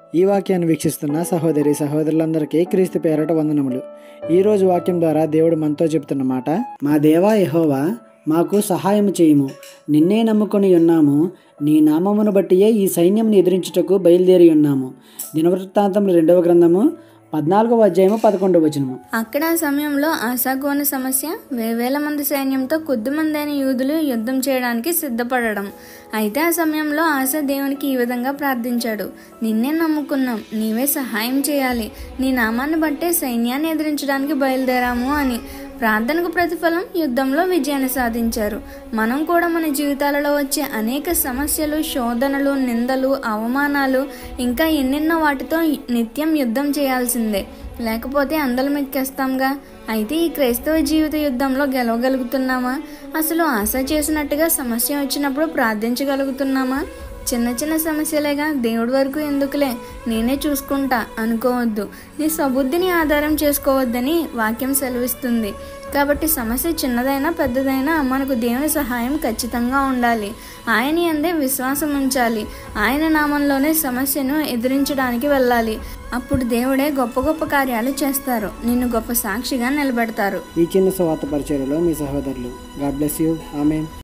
ఈ వాక్యాన్ని వీక్షిస్తున్న సహోదరి సహోదరులందరికీ క్రీస్తు పేరట వందనములు. ఈరోజు వాక్యం ద్వారా దేవుడు మనతో చెబుతున్న మాట, మా దేవా యెహోవా మాకు సహాయం చేయుము, నిన్నే నమ్ముకొని ఉన్నాము, నీ నామమును బట్టియే ఈ సైన్యంని ఎదిరించుటకు బయలుదేరి ఉన్నాము. దినవృత్తాంతం 2వ గ్రంథము 14వ అధ్యాయము 11వ వచనము. అక్కడ ఆ సమయంలో ఆసాకు ఉన్న సమస్య వేవేల మంది సైన్యంతో కొద్దిమందైన యూదులు యుద్ధం చేయడానికి సిద్ధపడడం. అయితే ఆ సమయంలో ఆసా దేవునికి ఈ విధంగా ప్రార్థించాడు, నిన్నే నమ్ముకున్నాం, నీవే సహాయం చేయాలి, నీ నామాన్ని బట్టే సైన్యాన్ని ఎదిరించడానికి బయలుదేరాము అని. ప్రార్థనకు ప్రతిఫలం యుద్ధంలో విజయాన్ని సాధించారు. మనం కూడా మన జీవితాలలో వచ్చే అనేక సమస్యలు, శోధనలు, నిందలు, అవమానాలు, ఇంకా ఎన్నెన్నో వాటితో నిత్యం యుద్ధం చేయాల్సిందే, లేకపోతే అందలం ఎక్కేస్తాంగా. అయితే ఈ క్రైస్తవ జీవిత యుద్ధంలో గెలవగలుగుతున్నామా? అసలు ఆశ చేసినట్టుగా సమస్య వచ్చినప్పుడు ప్రార్థించగలుగుతున్నామా? చిన్న చిన్న సమస్యలేగా, దేవుడి వరకు ఎందుకులే, నేనే చూసుకుంటా అనుకోవద్దు. నీ సబుద్ధిని ఆధారం చేసుకోవద్దని వాక్యం సెలవిస్తుంది. కాబట్టి సమస్య చిన్నదైనా పెద్దదైనా మనకు దేవుని సహాయం ఖచ్చితంగా ఉండాలి. ఆయన యందే విశ్వాసం ఉంచాలి. ఆయన నామంలోనే సమస్యను ఎదిరించడానికి వెళ్ళాలి. అప్పుడు దేవుడే గొప్ప గొప్ప కార్యాలు చేస్తారు, నిన్ను గొప్ప సాక్షిగా నిలబెడతారు. ఈ చిన్న సువార్త పరిచర్యలో మీ సహోదరులు. God bless you. ఆమేన్.